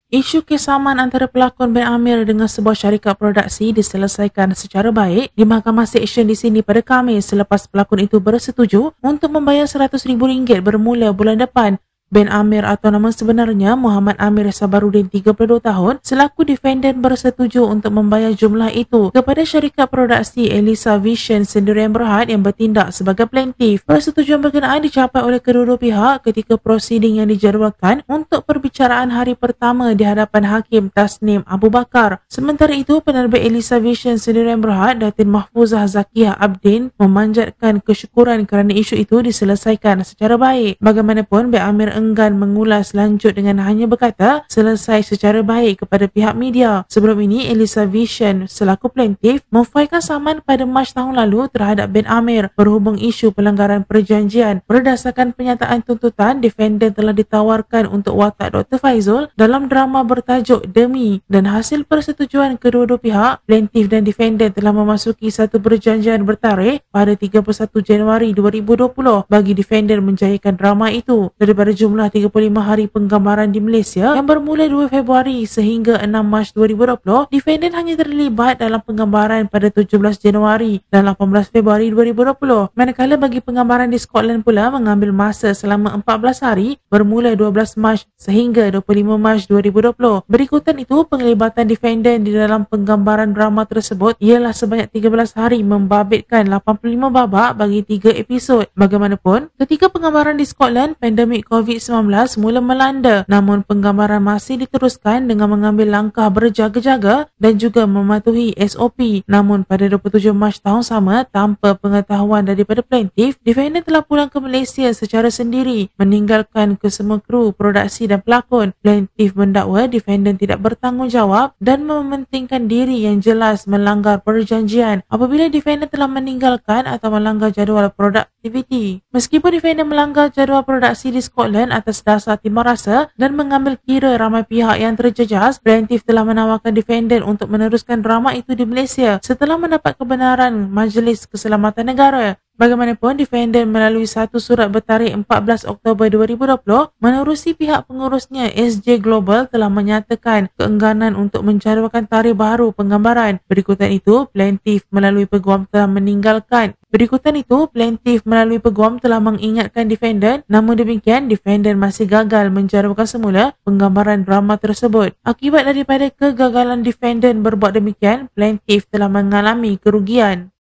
Isu kesamaan antara pelakon Ben Amir dengan sebuah syarikat produksi diselesaikan secara baik di Mahkamah Seksyen di sini pada Khamis selepas pelakon itu bersetuju untuk membayar RM100,000 bermula bulan depan. Ben Amir atau nama sebenarnya Muhammad Amir Sabarudin 32 tahun selaku defendant bersetuju untuk membayar jumlah itu kepada syarikat produksi Elisa Vision Sendirian Berhad yang bertindak sebagai plaintiff. Persetujuan berkenaan dicapai oleh kedua-dua pihak ketika prosiding yang dijadualkan untuk perbicaraan hari pertama di hadapan Hakim Tasnim Abu Bakar. Sementara itu, penerbit Elisa Vision Sendirian Berhad Datin Mahfuzah Zakiyah Abdin memanjatkan kesyukuran kerana isu itu diselesaikan secara baik. Bagaimanapun, Ben Amir enggan mengulas lanjut dengan hanya berkata selesai secara baik kepada pihak media. Sebelum ini, Elisa Vision selaku plaintiff memfailkan saman pada Mac tahun lalu terhadap Ben Amir berhubung isu pelanggaran perjanjian. Berdasarkan penyataan tuntutan, defendant telah ditawarkan untuk watak Dr. Faizul dalam drama bertajuk Demi, dan hasil persetujuan kedua-dua pihak, plaintiff dan defendant telah memasuki satu perjanjian bertarikh pada 31 Januari 2020 bagi defendant menjayakan drama itu. Daripada jumlah 35 hari penggambaran di Malaysia yang bermula 2 Februari sehingga 6 Mac 2020, defendant hanya terlibat dalam penggambaran pada 17 Januari dan 18 Februari 2020. Manakala bagi penggambaran di Scotland pula mengambil masa selama 14 hari bermula 12 Mac sehingga 25 Mac 2020. Berikutan itu, penglibatan defendant di dalam penggambaran drama tersebut ialah sebanyak 13 hari membabitkan 85 babak bagi 3 episod. Bagaimanapun, ketika penggambaran di Scotland, pandemik COVID-19 mula melanda, namun penggambaran masih diteruskan dengan mengambil langkah berjaga-jaga dan juga mematuhi SOP. Namun pada 27 Mac tahun sama, tanpa pengetahuan daripada plaintiff, defendant telah pulang ke Malaysia secara sendiri, meninggalkan kesemua kru, produksi dan pelakon. Plaintiff mendakwa defendant tidak bertanggungjawab dan mementingkan diri yang jelas melanggar perjanjian apabila defendant telah meninggalkan atau melanggar jadual produktiviti. Meskipun defendant melanggar jadual produksi di Scotland atas dasar timur rasa dan mengambil kira ramai pihak yang terjejas, plaintiff telah menawarkan defendant untuk meneruskan drama itu di Malaysia setelah mendapat kebenaran Majlis Keselamatan Negara. Bagaimanapun, defendant melalui satu surat bertarikh 14 Oktober 2020 menerusi pihak pengurusnya SJ Global telah menyatakan keengganan untuk menjadualkan tarikh baru penggambaran. Berikutan itu, plaintiff melalui peguam telah mengingatkan defendant, namun demikian defendant masih gagal menjadualkan semula penggambaran drama tersebut. Akibat daripada kegagalan defendant berbuat demikian, plaintiff telah mengalami kerugian.